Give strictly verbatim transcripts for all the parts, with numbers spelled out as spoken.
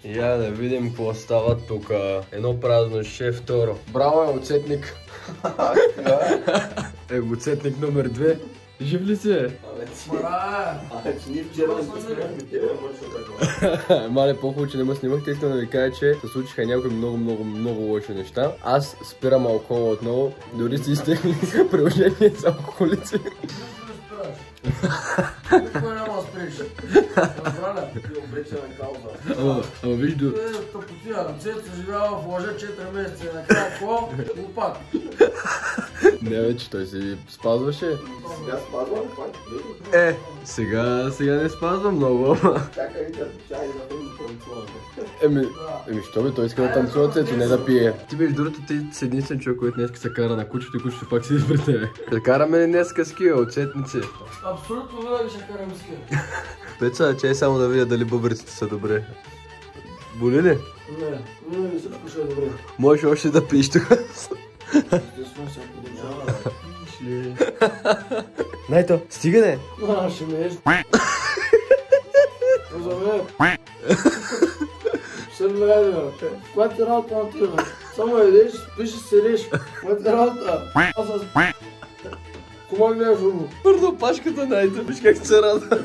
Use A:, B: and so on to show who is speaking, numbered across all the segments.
A: Я да видим какво става тук. Едно празно ше, второ. Браво, е оцетник. Е, оцетник номер две. Жив ли си е?
B: Абе, че ние вчера не снимахме тебе, мъчно.
A: Мале, по-хубаво, че не ме снимахте. Искам да ви кажа, че се случиха някои много, много, много лоши неща. Аз спирам алкохола отново. Дори си изтегли приложение за алкохолици.
C: Никой няма да спреш. Разбраля?
B: Ти обречена кауза.
A: Ама виж до...
C: Тъпотия, Цецо живява в лъжа четири месеца. Накрая какво? Лопак.
A: Не вече, той си спазваше.
B: Сега спазвам пак.
A: Е, сега, сега не спазвам много.
B: Чакай да чай да бъдем танцуваме.
A: Еми, еми, що бе, той иска да танцува, Цецо, не да пие. Ти беше другото, ти си единствен човек, който днес се кара на кучето и кучето пак седи при тебе. Да караме ли днес ски, оцетници?
C: Абсолютно винаги ще карам ски.
A: Пеца, чай само да видя дали бъбреците са добре. Боли ли?
C: Не, винаги всичко ще е добре.
A: Можеш още да пиеш тук.
C: Естествено ще продължава.
A: Пишли. Найто, стигане!
C: А, ще ме еш. За мен. Ще ме гледа. Коя ти работа на тия? Само едеш, спиш и седеш. Коя ти работа? Аз с... Кома гледаш руго?
A: Първо пашката, Найто, виж как се радва.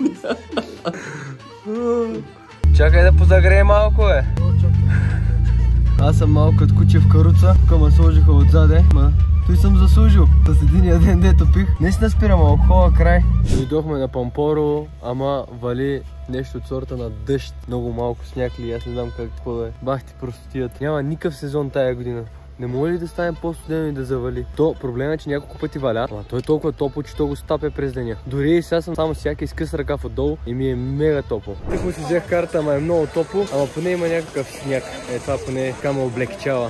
A: Чакай да позагрея малко, е. Аз съм малко като куче в каруца, тук ме сложиха отзаде, ма той съм заслужил. С единия ден дето пих. Наистина спирам алкохола край. Дойдохме на Пампорово, ама вали нещо от сорта на дъжд. Много малко сняг ли, аз не знам как какво да е. Бах ти простотият. Няма никакъв сезон тая година. Не може ли да стане по-студено и да завали? То проблема е, че няколко пъти валя, ама той е толкова топло, че то го стапя през деня. Дори и сега съм само всяка изкъс ръкав отдолу и ми е мега топло. Тък му си взех карта, ама е много топло, ама поне има някакъв сняг. Е, това поне така ме облегчава.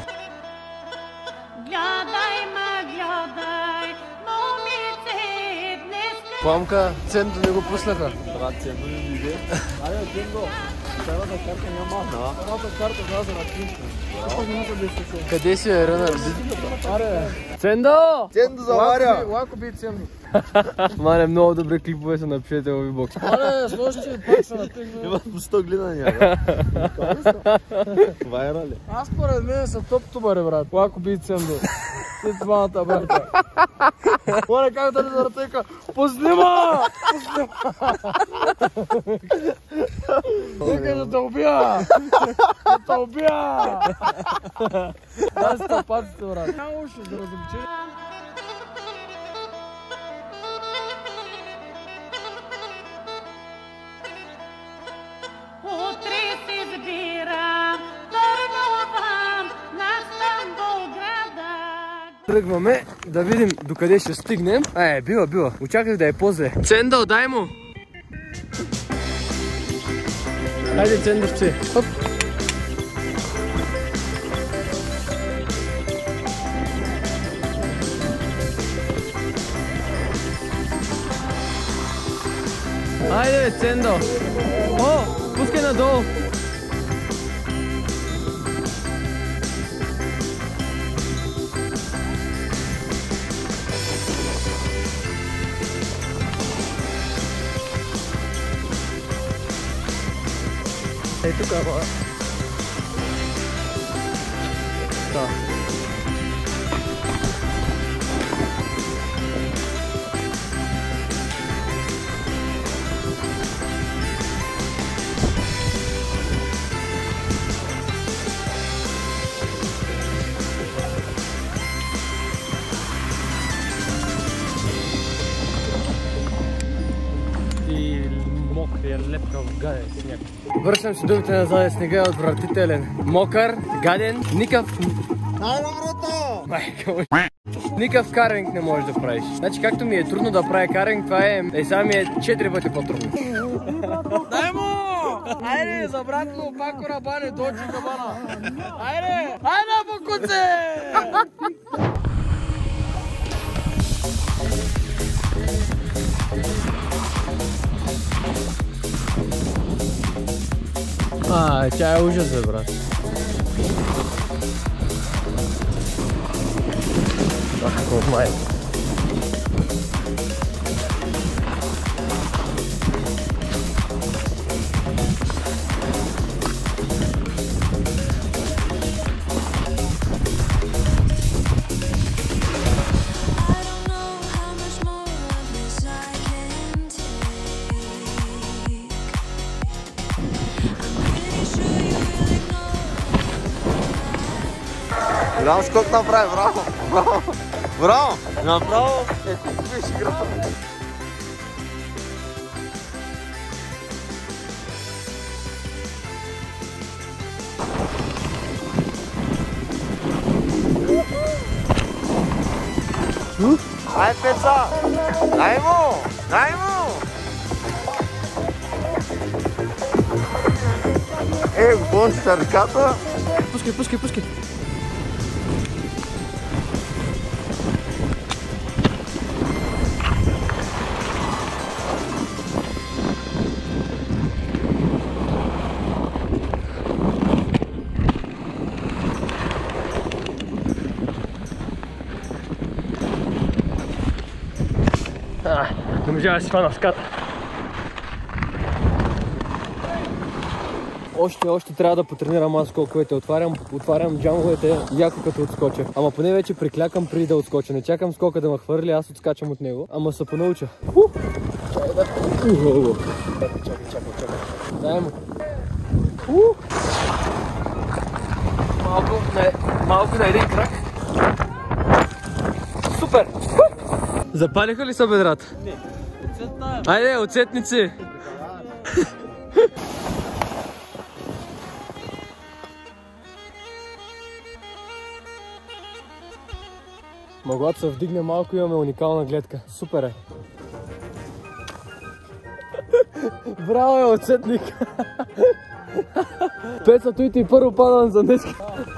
A: Пламка, Цендо не го пуснаха.
B: Брат, Цендо не види. Айде, Цендо. Цялата карта няма. Цялата карта вляза на Кинчо.
A: Къде си е, Ренар?
C: Аре.
A: Цендо!
B: Цендо заваря!
C: Лако би Цендо.
A: Мале, много добри клипове са напишете в вибокс.
C: Аре, сложи си пак са натегна.
B: Има по сто гледания, бе. Това е рали.
C: Аз според мен съм топ-тубари, брат. Лако би Цендо. Ти двамата, брата. Оле, как да ни заратека? Познима! Познима! Нека да те убия! Да те убия! Аз тъпаците, брат. Няма уши за разобичение.
D: Утре се избирам, Търнова, наш Стамбулграда.
A: Тръгваме да видим докъде ще стигнем. А, е, била, била. Очаках да е по-зле. Цендъл, дай му! Хайде, Цендърче. Хоп! Хайде, Цендъл! О, пускай надолу! Ей, тук, ама... Да. Мокрия лепкав гаден сняг. Връщам си думите назад, снега е отвратителен. Мокър, гаден, никакъв...
B: Най-доброто!
A: Майка му... Никакъв каринг не можеш да правиш. Значи както ми е трудно да правя каринг, това е... Е, сега ми е четири пъти по-трудно.
C: Дай му! Айде, за брат му, пако на бане, дочи кабана. Айде! Айде, покуце!
A: А, тя е ужас, бе, брат. О, май.
B: Голям скок направи, браво! Браво! Браво! Направо! Е, ти беше играта. Ай, Пеца! Дай му! Дай му! Е, бон с ръката!
C: Пускай, пускай, пускай!
A: Не можа да си фана в ската. Още, още трябва да потренирам аз скоковете. Отварям, отварям джамовете яко като отскоча. Ама поне вече приклякам преди да отскоча. Не чакам скока да ме хвърли, аз отскачам от него. Ама се понауча. Чакай да... Чакай, чакай, чакай, чакай. Дай му. Малко на, малко на един крак. Супер! Запалиха ли са бедрата?
C: Не. Оцетна.
A: Айде, оцетници! Ма когато се вдигне малко, имаме уникална гледка. Супер е! Браво е, оцетник! Пеца, той ти първо падам за днеска.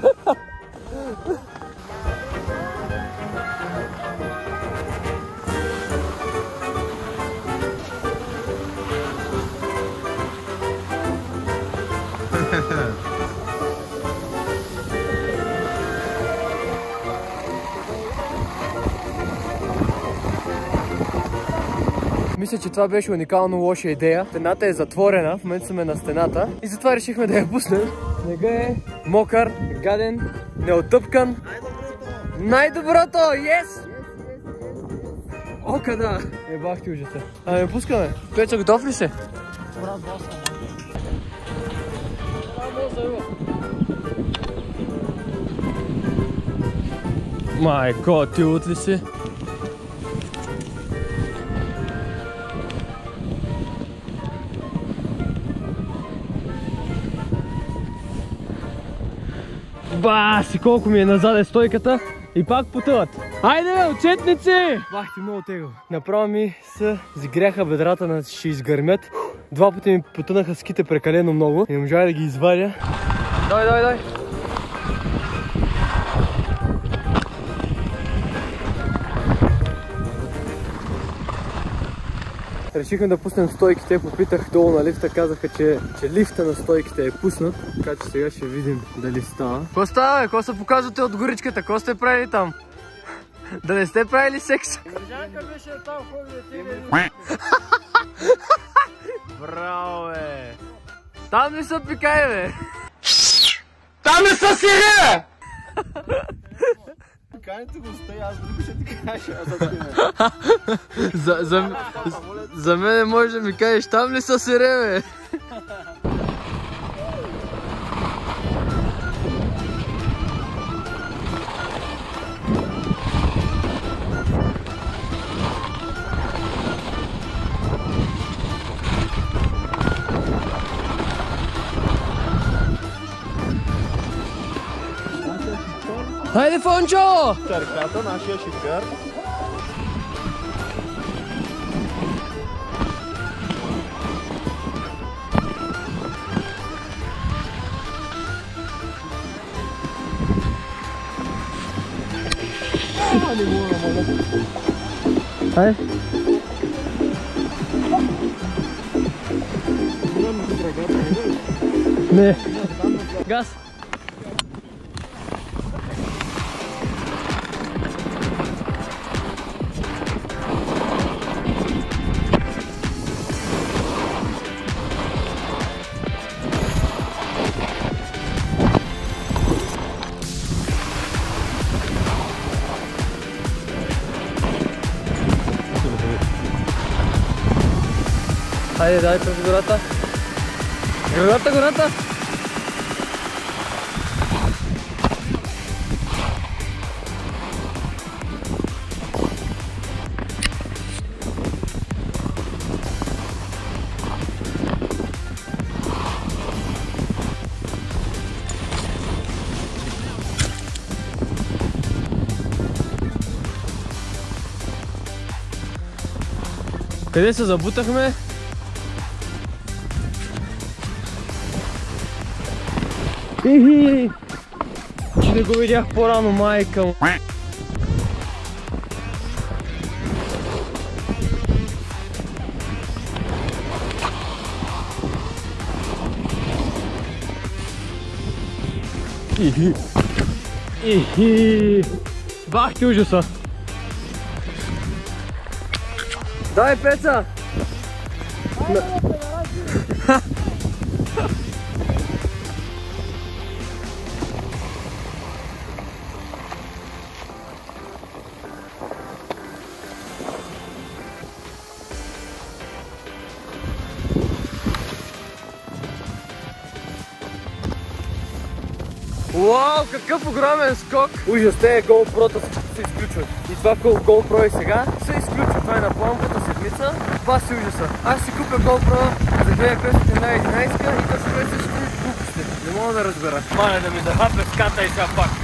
A: Мисля, че това беше уникално лоша идея. Стената е затворена, в момента сме на стената и затова решихме да я пуснем. Снега е мокър, гаден, неотъпкан. Най-доброто! Yes! Ока да! Ебах ти ужаса. Ами пускаме. Печо, готов ли си?
C: Брат, два съм.
A: Майко, ти от ли си? Ба, си колко ми е назаде стойката и пак потъват. Айде бе, отчетници! Бах ти много тегаво. Направо ми се загряха бедрата, на ще изгърмят. Два пъти ми потънаха ските прекалено много. Не можа да ги извадя. Дай, дай, дай! Решихме да пуснем стойките, попитах долу на лифта, казаха, че, че лифта на стойките е пуснат, така че сега ще видим дали става. Какво става, бе? Какво се показвате от горичката? Какво сте правили там? Да не сте правили секс?
C: Жанка беше там, ходи да ти бе.
A: Браво, бе! Там ли са пикай, бе? Там ли са сири, бе?
B: Каните го стай, аз друго ще ти кажа, аз да ти не.
A: За, за, за мене може да ми кажеш, там ли са сире, бе? Хайде, Фончо!
B: Търката, нашия шофьор.
A: Хайде! Не! Газ! Хайде, дай през гората. Гората, гората! Къде се забутахме? Ихи! Че не го видях по-рано, майка му. Ихи! Ихи! Бах ти ужаса! Дай, Пеца! Вау, какъв огромен скок! Ужас, те GoPro-та се изключват. И това GoPro е сега се изключва. Това е на планката седмица. Това си ужаса. Аз си купя GoPro за две хиляди петстотин и единайсет и това си прави всички глупости. Не мога да разбера. Маля да ми захапе ската и сега пак.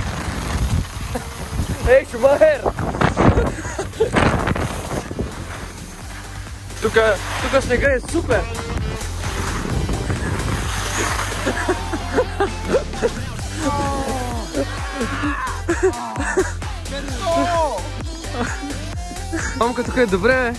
A: Ей, Шумахер! Тука, тука снега е супер! Мамка, тук е добре, бе.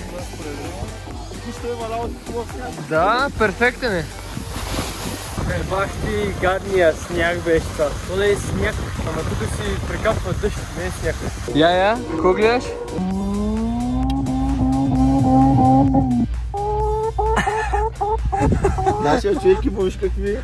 A: Да, перфектен е. Бах ти гадния сняг беше това. То не е сняг, ама тук си прекапва дъжд, не е сняг. Я, я, какво гледаш?
B: Нашия човек и помниш какви?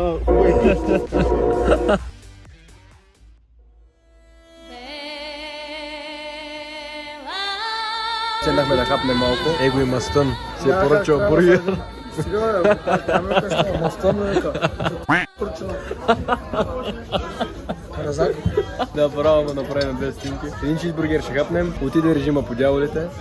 A: Седнахме да хапнем малко. Его има стън. Си е поръчал бургер.
C: Сега бе, камерата ще има стън, века. Поръчено. Разак?
A: Да, право ме направим две снимки. Един чизбургер ще хапнем. Отиде режима по дяволите.